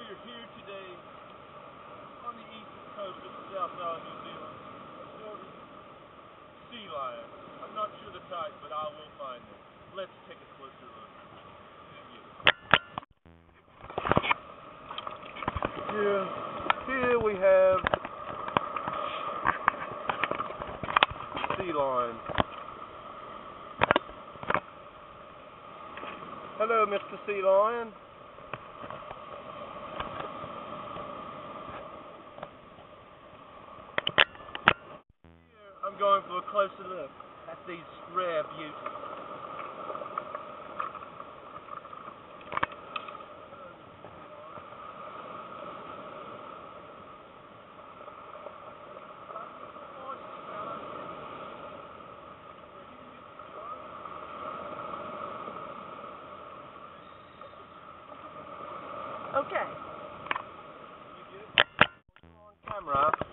We're here today on the eastern coast of the South Island, New Zealand, observing sea lions. I'm not sure the type, but I will find them. Let's take a closer look. Here we have sea lions. Hello, Mr. Sea Lion. I'm going for a closer look at these rare beauties. Okay. On camera.